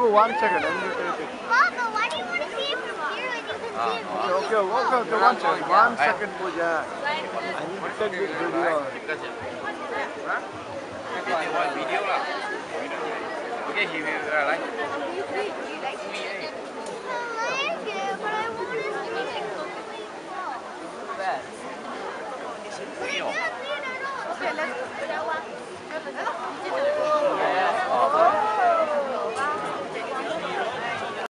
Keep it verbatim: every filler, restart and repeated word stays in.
Babu, one second. Let me take it. Papa, why do you want to see it from here when you can see it from Okay, okay, okay, okay, one second. One second, Pooja. I need to take this video. Video lah. Okay, he will uh, like. Okay, let's go.